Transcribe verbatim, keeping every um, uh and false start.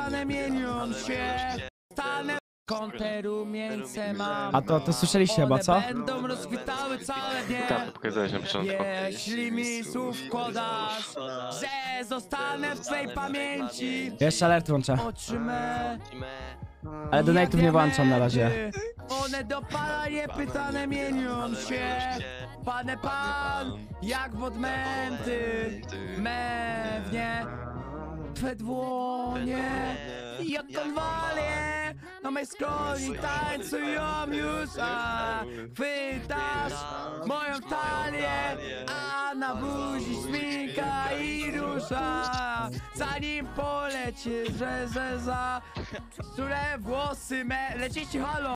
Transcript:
One mienią się, stanę konterumieńce mam. A to, to słyszeliście chyba, co? Będą rozkwitały całe dnie. Tak, pokazałeś na początku. Jeśli mi słów podasz, że zostanę w twej pamięci. Jeszcze alert włączę. Oczy me, Ale donate'ów nie włączam na razie. one do pana niepytane mienią się. Pane pan, jak w odmęty, mewnie twe dłonie, jak konwalie na mej skroni tańcują już, a chwytasz moją talię, a na buzi śminka i rusza, zanim poleci, że, że za które włosy me... Lecicie, halo!